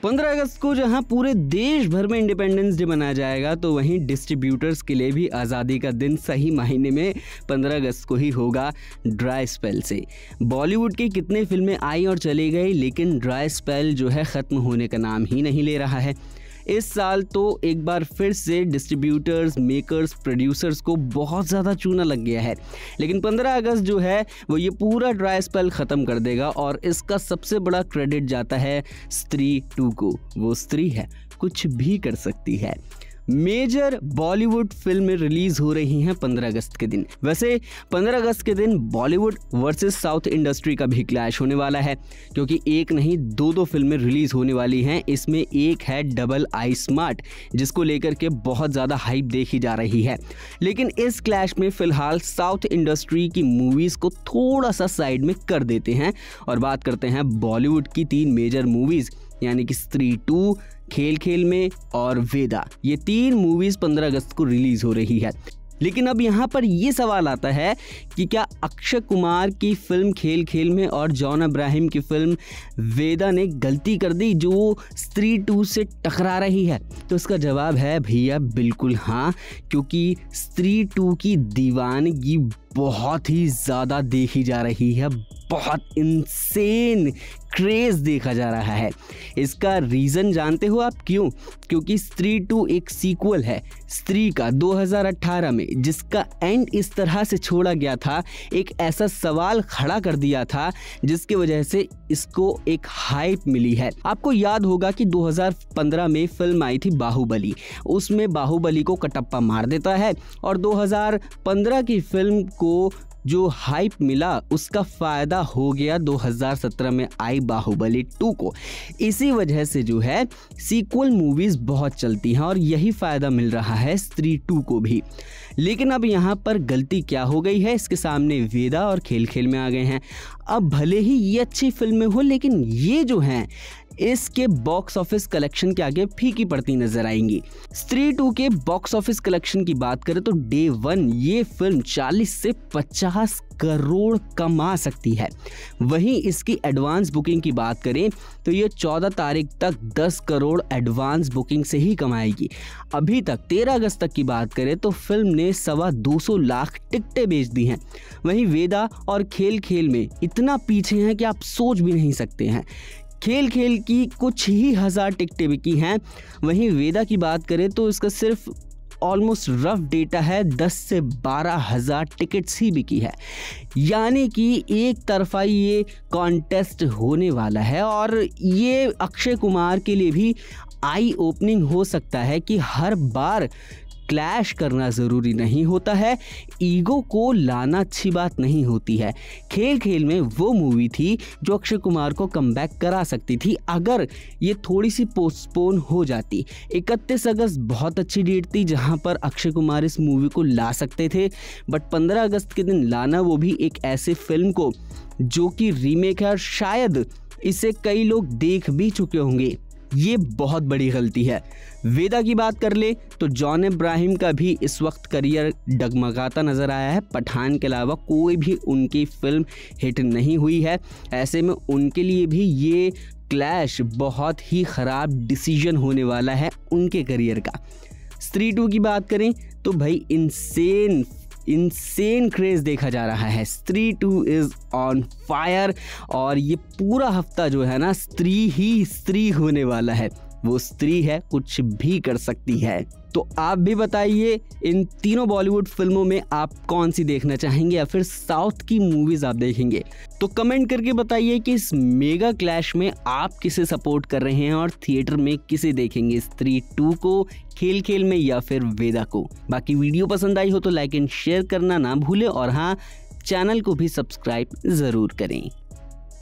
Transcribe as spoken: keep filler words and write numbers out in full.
पंद्रह अगस्त को जहां पूरे देश भर में इंडिपेंडेंस डे मनाया जाएगा, तो वहीं डिस्ट्रीब्यूटर्स के लिए भी आज़ादी का दिन सही मायने में पंद्रह अगस्त को ही होगा ड्राई स्पेल से। बॉलीवुड की कितनी फिल्में आई और चली गई, लेकिन ड्राई स्पेल जो है ख़त्म होने का नाम ही नहीं ले रहा है। इस साल तो एक बार फिर से डिस्ट्रीब्यूटर्स, मेकर्स, प्रोड्यूसर्स को बहुत ज़्यादा चूना लग गया है, लेकिन पंद्रह अगस्त जो है वो ये पूरा ड्राई स्पेल ख़त्म कर देगा और इसका सबसे बड़ा क्रेडिट जाता है स्त्री टू को। वो स्त्री है, कुछ भी कर सकती है। मेजर बॉलीवुड फिल्में रिलीज हो रही हैं पंद्रह अगस्त के दिन। वैसे पंद्रह अगस्त के दिन बॉलीवुड वर्सेस साउथ इंडस्ट्री का भी क्लैश होने वाला है, क्योंकि एक नहीं दो दो फिल्में रिलीज होने वाली हैं। इसमें एक है डबल आई स्मार्ट, जिसको लेकर के बहुत ज़्यादा हाइप देखी जा रही है। लेकिन इस क्लैश में फिलहाल साउथ इंडस्ट्री की मूवीज़ को थोड़ा सा साइड में कर देते हैं और बात करते हैं बॉलीवुड की तीन मेजर मूवीज़, यानी कि स्त्री टू, खेल खेल में और वेदा। ये तीन मूवीज पंद्रह अगस्त को रिलीज हो रही है। लेकिन अब यहाँ पर ये सवाल आता है कि क्या अक्षय कुमार की फिल्म खेल खेल में और जॉन अब्राहम की फिल्म वेदा ने गलती कर दी जो स्त्री टू से टकरा रही है? तो इसका जवाब है भैया बिल्कुल हाँ, क्योंकि स्त्री टू की दीवानगी बहुत ही ज़्यादा देखी जा रही है, बहुत इंसेन क्रेज देखा जा रहा है। इसका रीज़न जानते हो आप क्यों? क्योंकि स्त्री टू एक सीक्वल है स्त्री का दो हज़ार अठारह में, जिसका एंड इस तरह से छोड़ा गया था, एक ऐसा सवाल खड़ा कर दिया था जिसकी वजह से इसको एक हाइप मिली है। आपको याद होगा कि दो हज़ार पंद्रह में फिल्म आई थी बाहुबली, उसमें बाहुबली को कटप्पा मार देता है और दो हज़ार पंद्रह की फिल्म को जो हाइप मिला उसका फ़ायदा हो गया दो हज़ार सत्रह में आई बाहुबली टू को। इसी वजह से जो है सीक्वल मूवीज़ बहुत चलती हैं और यही फ़ायदा मिल रहा है स्त्री टू को भी। लेकिन अब यहाँ पर गलती क्या हो गई है, इसके सामने वेदा और खेल खेल में आ गए हैं। अब भले ही ये अच्छी फिल्में हो, लेकिन ये जो हैं इसके बॉक्स ऑफिस कलेक्शन के आगे फीकी पड़ती नजर आएंगी। स्त्री टू के बॉक्स ऑफिस कलेक्शन की बात करें तो डे वन ये फिल्म चालीस से पचास करोड़ कमा सकती है। वहीं इसकी एडवांस बुकिंग की बात करें तो ये चौदह तारीख तक दस करोड़ एडवांस बुकिंग से ही कमाएगी। अभी तक तेरह अगस्त तक की बात करें तो फिल्म ने सवा दो सौ लाख टिकटें बेच दी हैं। वहीं वेदा और खेल खेल में इतना पीछे हैं कि आप सोच भी नहीं सकते हैं। खेल खेल की कुछ ही हज़ार टिकटें बिकी हैं, वहीं वेदा की बात करें तो इसका सिर्फ ऑलमोस्ट रफ डेटा है दस से बारह हज़ार टिकट्स ही बिकी है। यानी कि एक तरफा ये कॉन्टेस्ट होने वाला है और ये अक्षय कुमार के लिए भी आई ओपनिंग हो सकता है कि हर बार क्लैश करना ज़रूरी नहीं होता है, ईगो को लाना अच्छी बात नहीं होती है। खेल खेल में वो मूवी थी जो अक्षय कुमार को कमबैक करा सकती थी अगर ये थोड़ी सी पोस्टपोन हो जाती। इकतीस अगस्त बहुत अच्छी डेट थी जहां पर अक्षय कुमार इस मूवी को ला सकते थे, बट पंद्रह अगस्त के दिन लाना, वो भी एक ऐसे फिल्म को जो कि रीमेक है और शायद इसे कई लोग देख भी चुके होंगे, ये बहुत बड़ी गलती है। वेदा की बात कर ले तो जॉन अब्राहम का भी इस वक्त करियर डगमगाता नजर आया है। पठान के अलावा कोई भी उनकी फिल्म हिट नहीं हुई है। ऐसे में उनके लिए भी ये क्लैश बहुत ही ख़राब डिसीजन होने वाला है उनके करियर का। स्त्री टू की बात करें तो भाई इंसेन इंसेन क्रेज देखा जा रहा है। स्त्री टू इज़ ऑन फायर और ये पूरा हफ्ता जो है ना स्त्री ही स्त्री होने वाला है। वो स्त्री है, कुछ भी कर सकती है। तो आप भी बताइए इन तीनों बॉलीवुड फिल्मों में आप कौन सी देखना चाहेंगे या फिर साउथ की मूवीज आप देखेंगे? तो कमेंट करके बताइए कि इस मेगा क्लैश में आप किसे सपोर्ट कर रहे हैं और थिएटर में किसे देखेंगे, स्त्री टू को, खेल खेल में या फिर वेदा को। बाकी वीडियो पसंद आई हो तो लाइक एंड शेयर करना ना भूले और हाँ, चैनल को भी सब्सक्राइब ज़रूर करें।